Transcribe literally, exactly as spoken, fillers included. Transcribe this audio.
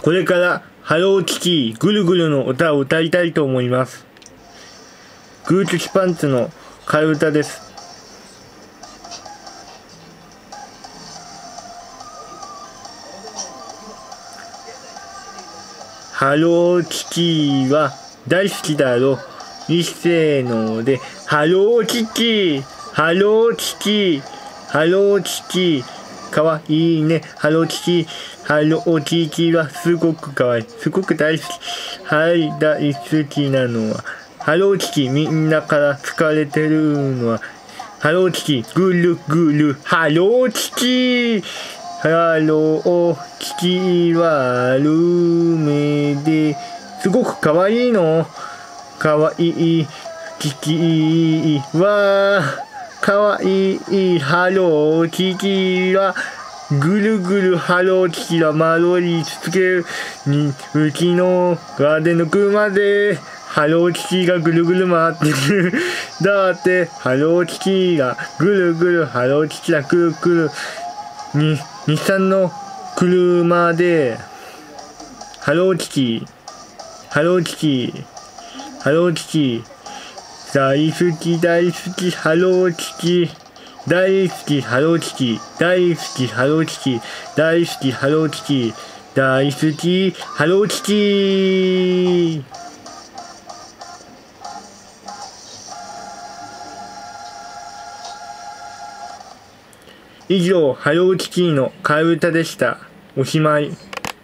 これからハローキティぐるぐるの歌を歌いたいと思います。グーチョキパンツの替え歌です。ハローキティは大好きだろ。一せーので、ハローキティ、ハローキティ、ハローキティ、かわいいね、ハローキティ、ハローキティはすごくかわいい、すごく大好き。はい、大好きなのは、ハローキティ、みんなから好かれてるのは、ハローキティ、ぐるぐる、ハローキティ、ハローキティはルメですごくかわいいの。かわいいキティはかわいいハローキティはぐるぐるハローキティは丸いつけるにうちのガーデンの車でハローキティがぐるぐる回ってる。だってハローキティがぐるぐるハローキティがくるくるに日産の車でハローキティハローキティハローキティ大好き大好きハローキティ大好きハローキティ大好きハローキティ大好きハローキティ大好きハローキティ。以上、ハローキティの替え歌でした。おしまい。